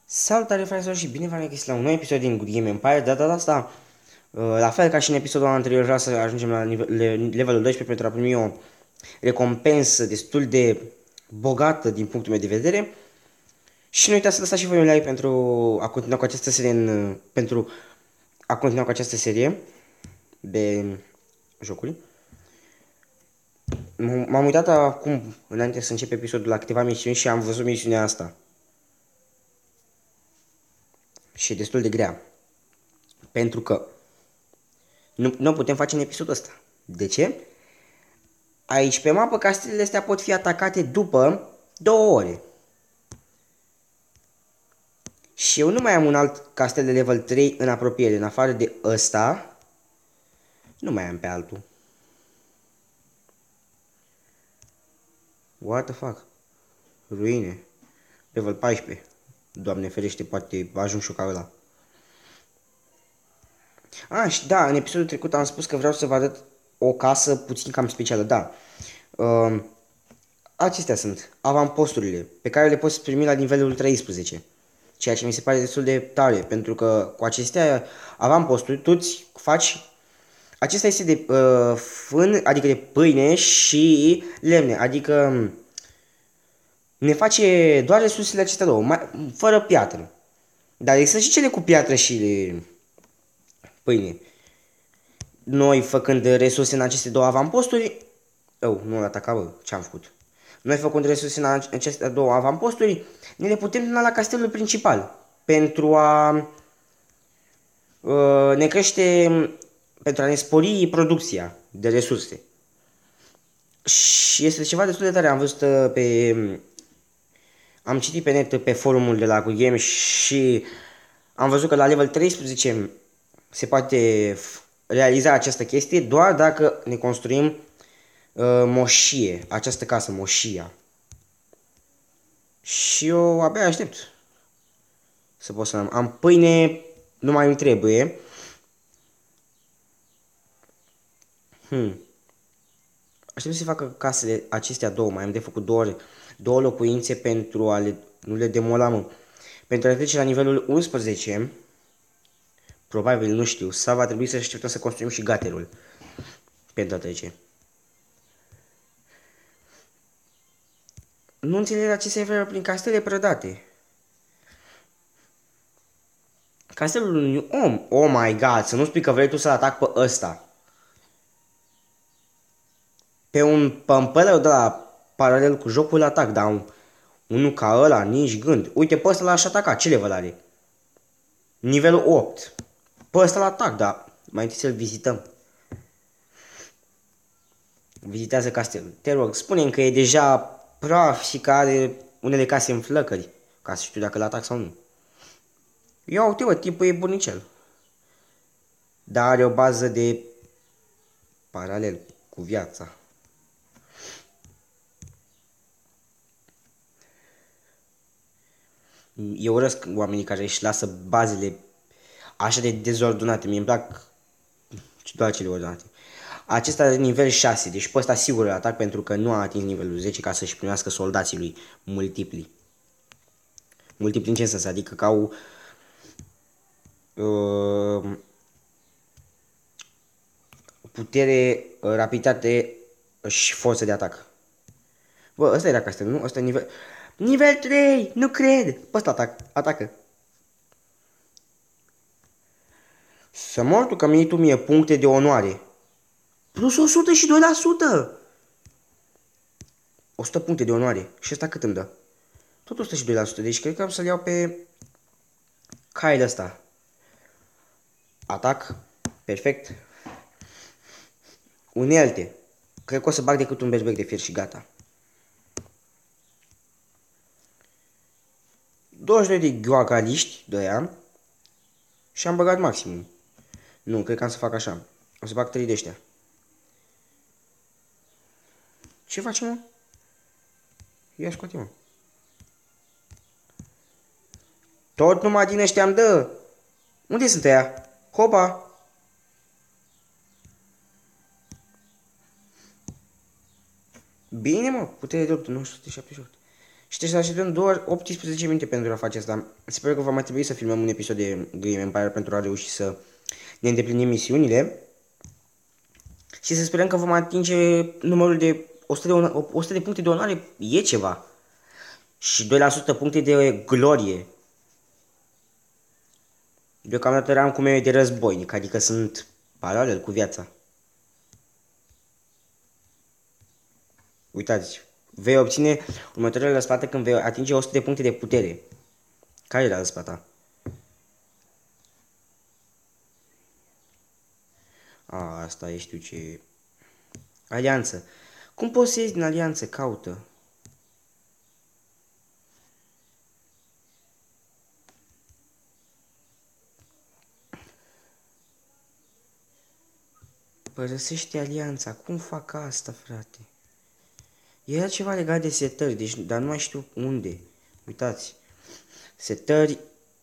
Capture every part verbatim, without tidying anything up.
Salutare fraților și bine v-am regăsit la un nou episod din Good Game Empire. De data asta, uh, la fel ca și în episodul anterior, vreau să ajungem la nivel, levelul doisprezece pentru a primi o recompensă destul de bogată din punctul meu de vedere. Și nu uitați să lăsați și voi un like pentru a continua cu această serie în, pentru a continua cu această serie de jocuri. M-am uitat acum, înainte să încep episodul, la câteva misiuni și am văzut misiunea asta. Și e destul de grea. Pentru că nu, nu putem face în episodul ăsta. De ce? Aici pe mapă castelele astea pot fi atacate după două ore. Și eu nu mai am un alt castel de level trei în apropiere. În afară de ăsta, nu mai am pe altul. What the fuck? Ruine. Level paisprezece. Doamne ferește, poate ajung și eu ca ăla. Ah, și da, în episodul trecut am spus că vreau să vă arăt o casă puțin cam specială, da. Uh, acestea sunt avamposturile pe care le poți primi la nivelul treisprezece. Ceea ce mi se pare destul de tare, pentru că cu acestea avamposturi tu îți faci... Acesta este de uh, fân, adică de pâine și lemne, adică ne face doar resursele acestea două, mai, fără piatră. Dar există și cele cu piatră și pâine. Noi, făcând resurse în aceste două avamposturi... Oh, nu l-a atacat, bă, ce-am făcut? Noi, făcând resurse în aceste două avamposturi, ne le putem tuna la castelul principal. Pentru a uh, ne crește... Pentru a ne spori producția de resurse. Și este ceva destul de tare. Am văzut pe... Am citit pe net, pe forumul de la Good Game și am văzut că la level treisprezece se poate realiza această chestie doar dacă ne construim uh, moșie, această casă, moșia. Și eu abia aștept să pot să am. Am pâine, nu mai îmi trebuie. Hmm. Aștept să facă casele acestea două, mai am de făcut două, două locuințe pentru a le, nu le demola, mă. Pentru a trece la nivelul unsprezece, probabil, nu știu, sau va trebui să așteptăm să construim și gaterul pentru a trece. Nu înțeleg la ce se referă prin castele prădate. Castelul unui om. Oh my god, să nu spui că vrei tu să-l atac pe ăsta. Pe un pămpălău de la paralel cu jocul atac, dar un, unul ca ăla, nici gând. Uite, pe ăsta l-aș ataca, ce level are? Nivelul opt. Pe ăsta l-atac, dar mai întâi să-l vizităm. Vizitează castelul. Te rog, spune-mi că e deja praf și că are unele case în flăcări, ca să știu dacă l-atac sau nu. Ia uite, bă, tipul e bunicel. Dar are o bază de paralel cu viața. Eu urăsc oamenii care își lasă bazele așa de dezordonate. Mie îmi plac doar cele ordonate. Acesta are nivel șase, deci pe ăsta sigur îl atac pentru că nu a atins nivelul zece ca să-și primească soldații lui multipli. Multipli în ce sens? Adică că au uh, putere, rapiditate și forță de atac. Bă, ăsta era castelul, nu? Ăsta e nivel... Nivel trei! Nu cred! Pe ăsta atac, atacă. Să mor tu că mi-ai tu mie puncte de onoare. Plus o sută și doi la sută! o sută puncte de onoare. Și ăsta cât îmi dă? Tot o sută și doi la sută. Deci cred că am să-l iau pe Kyle ăsta. Atac. Perfect. Unelte. Cred că o să bag decât un bezbec de fier și gata. douăzeci și doi de gheoagaliști de aia. Și am băgat maximum. Nu, cred că am să fac așa. O să bag trei de ăștia. Ce facem, mă? Ia scoate, mă. Tot numai din ăștia îmi dă. Unde sunt ăia? Hopa! Bine, mă, putere de opt, nouă sute șaptezeci și opt. Și trebuie să așteptăm doar optsprezece minute pentru a face asta. Sper că va mai trebui să filmăm un episod de Game Empire pentru a reuși să ne îndeplinim misiunile. Și să sperăm că vom atinge numărul de o sută de, o sută de puncte de onoare. E ceva. Și doi la sută puncte de glorie. Deocamdată rancul meu e de războinic, adică sunt paralel cu viața. Uitați, vei obține următoarele răsplată când vei atinge o sută de puncte de putere. Care era răsplata? A, asta e, știu ce... Alianță. Cum poți să iei din alianță? Caută. Părăsește alianța. Cum fac asta, frate? Era ceva legat de setări, deci, dar nu mai știu unde. Uitați. Setări.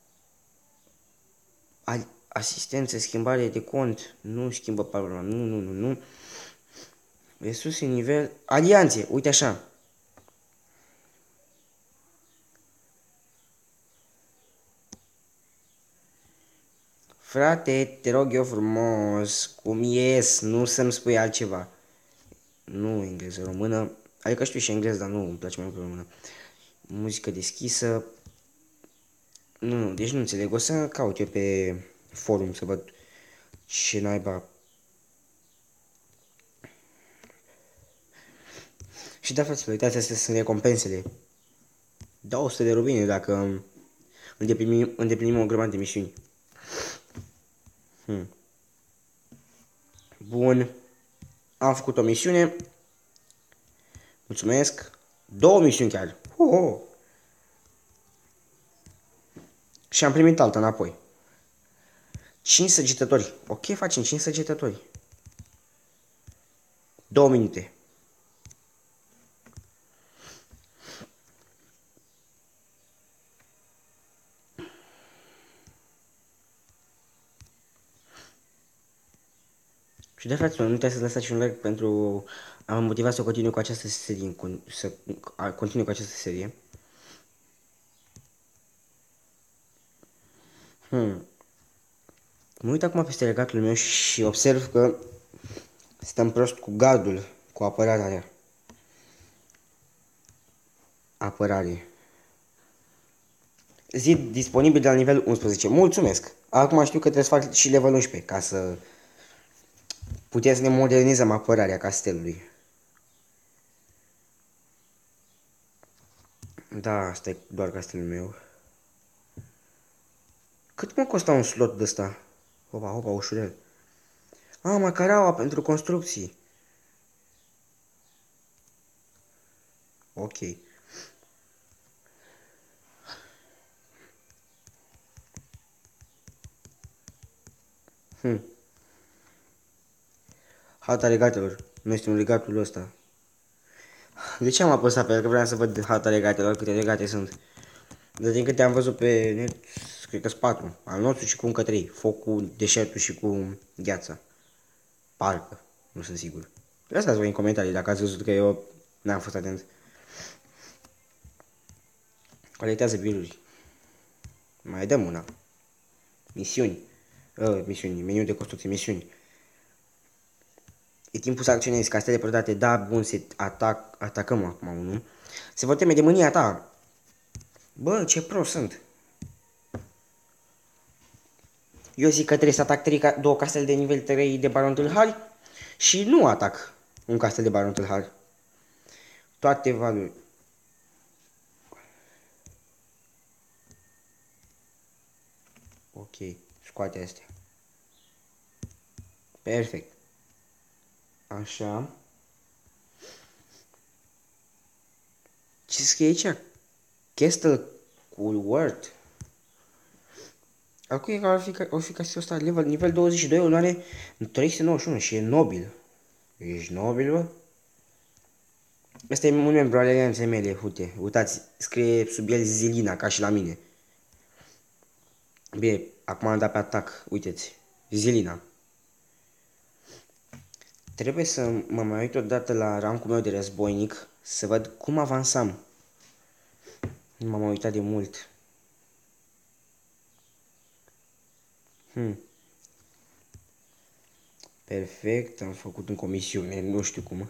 Asistență, schimbare de cont. Nu schimbă parola. Nu, nu, nu, nu. Resurse, nivel. Alianțe. Uite așa. Frate, te rog eu frumos, cum ies, nu să-mi spui altceva. Nu engleză, română. Adică știu și engleză, dar nu îmi place mai mult română. Muzică deschisă. Nu, nu, deci nu înțeleg. O să caut eu pe forum să văd ce naiba. Și da, fraților, uitați, astea sunt recompensele. două sute de rubine dacă îndeplinim, îndeplinim o grămadă de misiuni. Hmm. Bun. Am făcut o misiune. Mulțumesc. Două misiuni chiar. Oh, oh. Și am primit alta înapoi. cinci săgetători. Ok, facem cinci săgetători. două minute. Și de fraților, nu uitați să lăsați un like pentru a mă motiva să continui cu această serie, să continui cu această serie. Hmm. Mă uit acum peste regatul meu și observ că stăm prost cu gardul, cu apărarea. Apărare. Zid disponibil de la nivel unsprezece. Mulțumesc! Acum știu că trebuie să fac și level unsprezece ca să putem să ne modernizăm apărarea castelului. Da, asta e doar castelul meu. Cât mă costa un slot de ăsta? Hopa, hopa, ușurel. Ah, macaraua pentru construcții. Ok. Hmm. Harta regatelor. Noi suntem regatul ăsta. De ce am apăsat pe el? Că vreau să văd harta regatelor, câte regate sunt. Dar din câte am văzut pe net, cred că sunt patru. Al nostru și cu încă trei. Focul, deșertul și cu gheața. Parcă. Nu sunt sigur. Lăsați voi în comentarii dacă ați văzut că eu n-am fost atent. Colectează biruri. Mai dăm una. Misiuni. Uh, misiuni. Meniu de construcție. Misiuni. E timpul să acționezi. Castele prădate. Da, bun, se atac, atacăm acum unul. Se vor teme de mânia ta. Bă, ce pro sunt. Eu zic că trebuie să atac trei, două castele de nivel trei de Baron Tâlhari și nu atac un castel de Baron Tâlhari. Toate valuri. Ok, scoate astea. Perfect. Așa. Ce scrie aici? Castle Coolworth. Acum e că ar fi, ar fi castelul ăsta level, nivel douăzeci și doi, onoare trei sute nouăzeci și unu și e nobil. Ești nobil, bă? Ăsta e un membru al alianței mele, uite, uitați, scrie sub el Zilina, ca și la mine. Bine, acum am dat pe atac, uiteți, Zilina. Trebuie să mă mai uit odată la rancul meu de războinic, să văd cum avansam. Nu m-am uitat de mult. Hmm. Perfect, am făcut în comisiune, nu știu cum.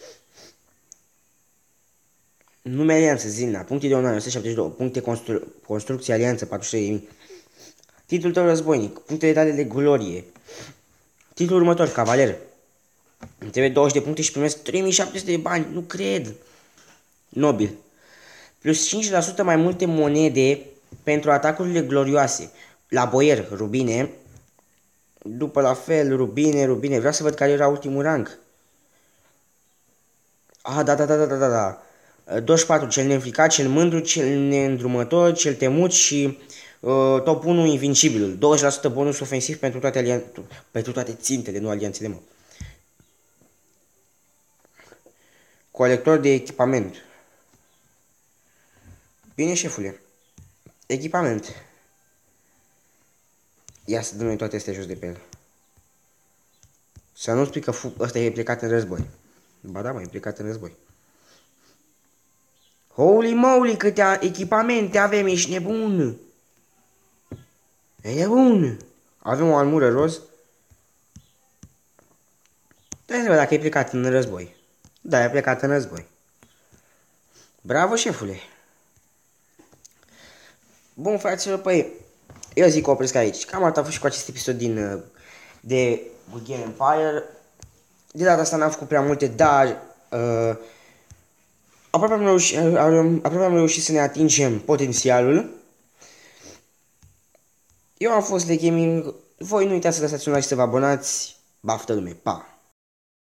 Nume alianță, Zilna, puncte de onoare, o sută șaptezeci și doi, puncte constru construcție, alianță, patruzeci și trei de mii. Titlul tău războinic, punctele tale de glorie. Titlul următor, cavaler. Îmi trebuie douăzeci de puncte și primesc trei mii șapte sute de bani, nu cred. Nobil. Plus cinci la sută mai multe monede pentru atacurile glorioase. La boier, rubine. După la fel, rubine, rubine. Vreau să văd care era ultimul rang. Ah, da, da, da, da, da, da, da. douăzeci și patru, cel neînfricat, cel mândru, cel neîndrumător, cel temut și uh, top unu, invincibilul. douăzeci la sută bonus ofensiv pentru toate, alian... pentru toate țintele, nu alianțele, mă. Colector de echipament. Bine, șefule. Echipament. Ia să dăm noi toate astea jos de pe el. Să nu spui că ăsta e plecat în război. Ba da, mă, e plecat în război. Holy moly, câte echipamente avem, ești nebun. E nebun. Avem o armură roz. Trebuie să văd dacă e plecat în război. Da, e plecat în război. Bravo, șefule. Bun, fraților, păi, eu zic că opresc aici. Cam atât a fost și cu acest episod din, de Good Game Empire. De data asta n-am făcut prea multe, dar uh, aproape, am reușit, aproape am reușit să ne atingem potențialul. Eu am fost de gaming. Voi nu uitați să lăsați un like și să vă abonați. Baftă lume, pa!